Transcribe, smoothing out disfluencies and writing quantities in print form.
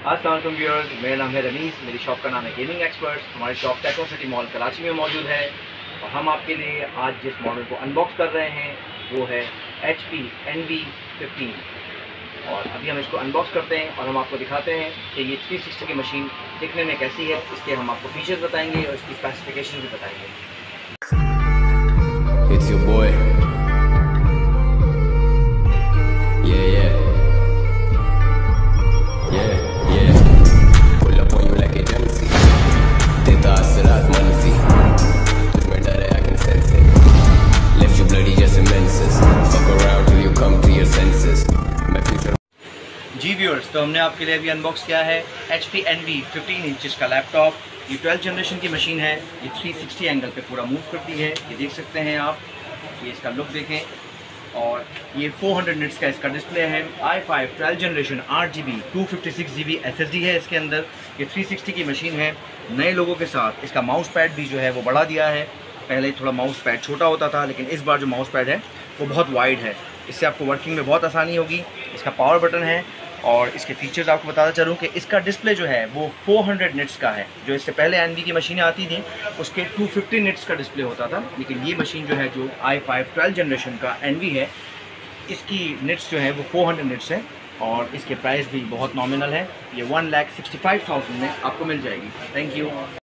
अस्सलाम वालेकुम व्यूअर्स, मेरा नाम है रमीज़। मेरी शॉप का नाम है गेमिंग एक्सपर्ट्स। हमारी shop techno city mall Karachi में मौजूद है और हम आपके लिए आज जिस मॉडल को अनबॉक्स कर रहे हैं वो है HP Envy 15। और अभी हम इसको अनबॉक्स करते हैं और हम आपको दिखाते हैं कि ये 360 की मशीन दिखने में कैसी है। इसके हम आपको फीचर्स बताएंगे और इसकी स्पेसिफिकेशन भी बताएंगे। It's your boy. Yeah, yeah. Yeah, yeah. Pull up on you like agency. देता असरात मनफी, तुझ में डर है I can sense it. Left you bloody just immenses. Fuck around till you come to your senses. My future. जी viewers, तो हमने आपके लिए अभी अनबॉक्स किया है HP Envy 15 इंचज़ का लैपटॉप। ये 12th जनरेशन की मशीन है। ये 360 एंगल पे पूरा मूव करती है, ये देख सकते हैं आप। ये इसका लुक देखें और ये 400 निट्स का इसका डिस्प्ले है। i5 12th generation 8GB 256GB SSD है इसके अंदर। ये 360 की मशीन है। नए लोगों के साथ इसका माउस पैड भी जो है वो बढ़ा दिया है। पहले थोड़ा माउस पैड छोटा होता था, लेकिन इस बार जो माउस पैड है वो बहुत वाइड है। इससे आपको वर्किंग में बहुत आसानी होगी। इसका पावर बटन है और इसके फीचर्स आपको बताता चलूँ कि इसका डिस्प्ले जो है वो 400 निट्स का है। जो इससे पहले एनवी की मशीनें आती थी उसके 250 निट्स का डिस्प्ले होता था, लेकिन ये मशीन जो है जो i5 12th जनरेशन का एनवी है, इसकी निट्स जो है वो 400 निट्स है और इसके प्राइस भी बहुत नॉमिनल है। ये 1,65,000 में आपको मिल जाएगी। Thank you.